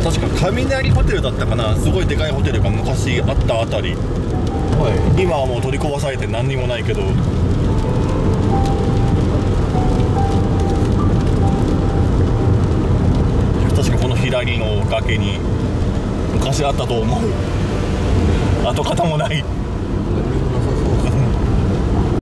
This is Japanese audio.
確か雷ホテルだったかな、すごいでかいホテルが昔あったあたり、はい、今はもう取り壊されて何にもないけど、確かこの左の崖に昔あったと思う。跡形もない。